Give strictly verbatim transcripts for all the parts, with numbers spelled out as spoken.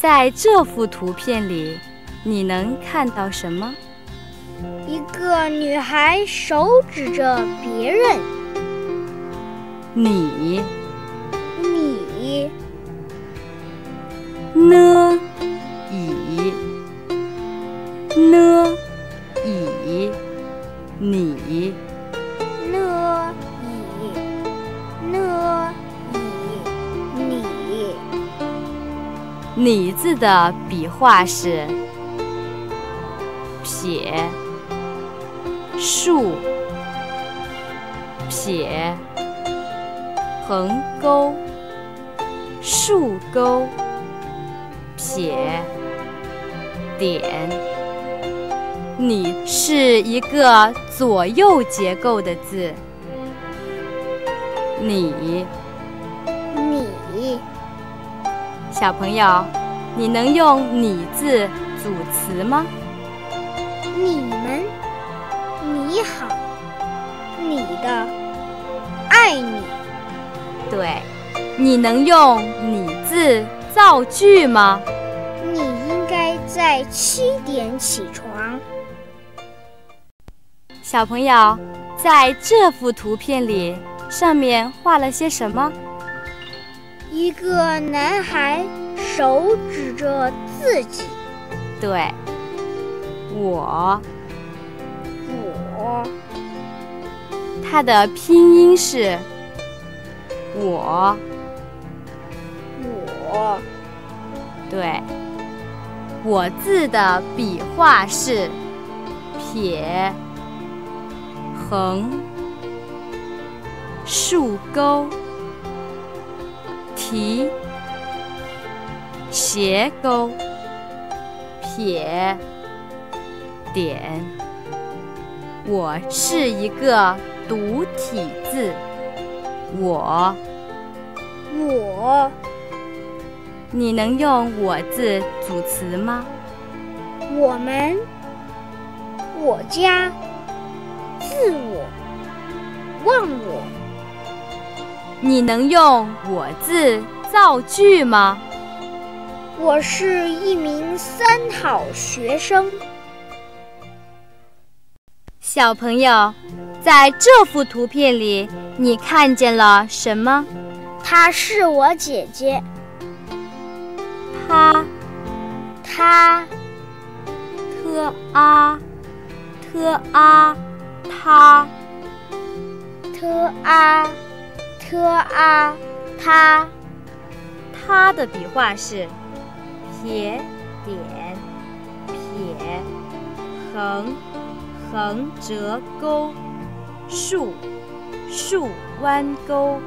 在这幅图片里，你能看到什么？ 一个女孩手指着别人。 你， 你， 呢，以，呢，以，你， 呢，以，呢，以，你。 你字的笔画是撇、竖、撇、横钩、竖钩、撇、点。你是一个左右结构的字。你， 你， 小朋友，你能用“你”字组词吗？ 你们，你好，你的，爱你。 对，你能用“你”字造句吗？ 你应该在七点起床。 小朋友，在这幅图片里，上面画了些什么？ 一个男孩手指着自己。 对，我， 我， 它的拼音是我。 我， 对，我字的笔画是撇、横、竖钩、提、斜钩、撇、点。我是一个独体字。我， 我， 你能用“我”字组词吗？ 我们，我家，自我，忘我。 你能用“我”字造句吗？ 我是一名三好学生。 小朋友，在这幅图片里，你看见了什么？ 她是我姐姐。 她， 她， 特啊，特啊，她， 特啊，特啊，她。 她的笔画是撇、点、撇、横、横折钩、竖、竖弯钩。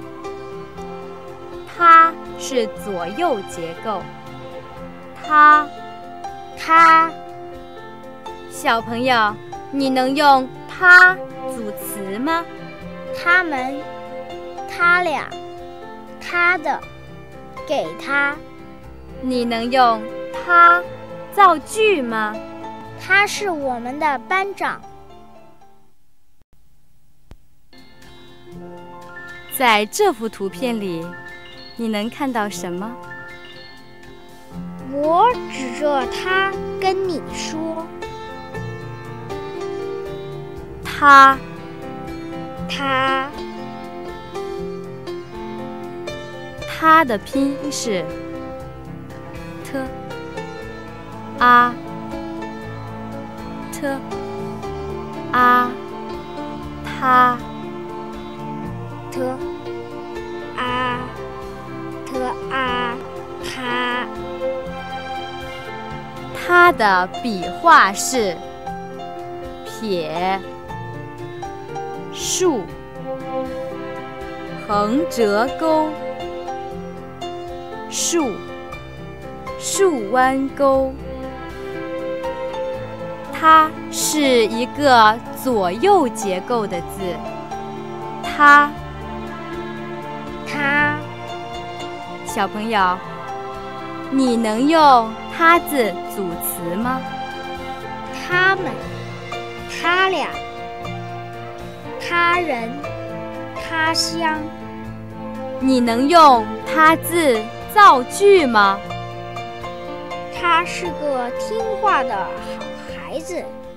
它是左右结构。它， 她。 小朋友，你能用“它”组词吗？ 他们，他俩，他的，给他。 你能用“它”造句吗？ 他是我们的班长。 在这幅图片里，你能看到什么？ 我指着他跟你说。 他， 他， 他的拼音是特啊特啊他特啊特啊他。 他的笔画是撇、竖、横折钩、竖、竖弯钩。它是一个左右结构的字。它， 他。 小朋友，你能用“他”字组词吗？ 他们，他俩，他人，他乡。 你能用“他”字造句吗？ 他是个听话的好孩子。